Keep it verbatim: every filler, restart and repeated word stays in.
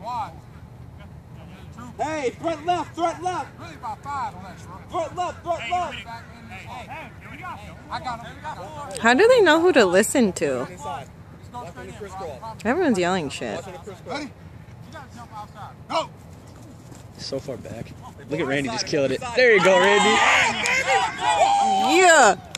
Hey, front left, front left. Really about five on that front. Front left, front left. I got him. How do they know who to listen to? Everyone's yelling shit. Ready? You gotta jump outside. Go! So far back. Look at Randy just killed it. There you go, Randy. Yeah.